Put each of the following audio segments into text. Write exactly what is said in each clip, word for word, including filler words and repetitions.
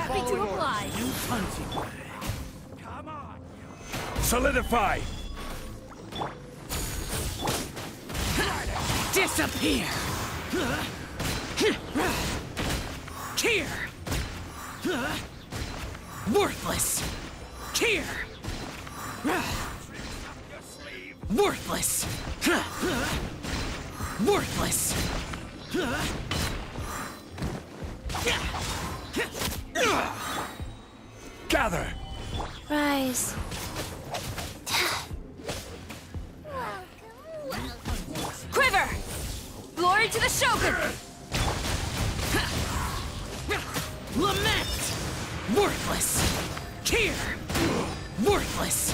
Happy to oblige. Come on. Solidify. Disappear. Here. Worthless. Here. Worthless. Worthless. Gather. Rise. Quiver. Glory to the Shogun. Lament. Worthless. Here. Worthless.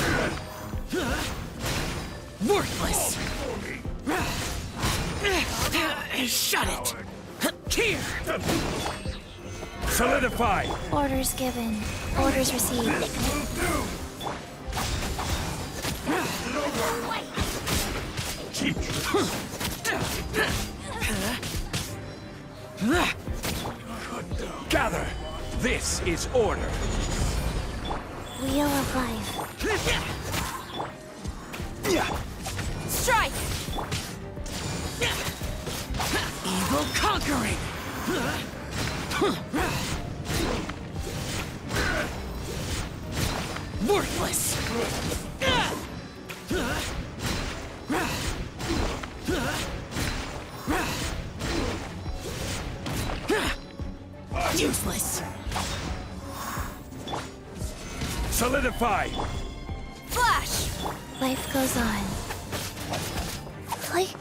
Worthless. Shut it. Here. Solidify. Orders given. Orders received. Gather. This is order. Wheel of life. Strike. Evil conquering. Worthless. Useless. Solidify. Flash. Life goes on. Like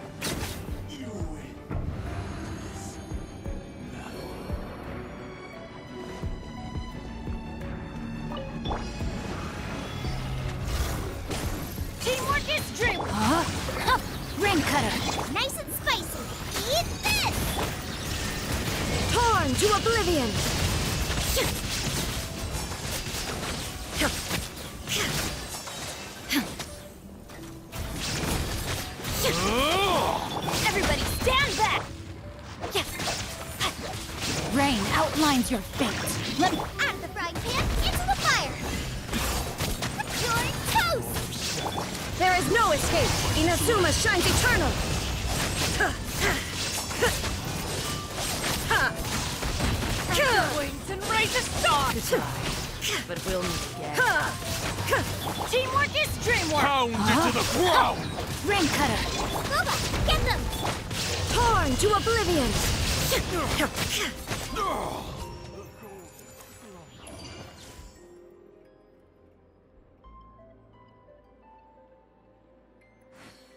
Teamwork is dream. Huh? Huh. Rain cutter. Nice and spicy. Eat this! Torn to oblivion. Everybody stand back! Rain outlines your fate. Let me... Out of the frying pan, into the fire! You're toast! There is no escape! Inazuma shines eternal! Wings and raise a star! But we'll meet again. Teamwork is dreamwork! Pound into the ground. Rain cutter! Boba, get them! Torn to oblivion!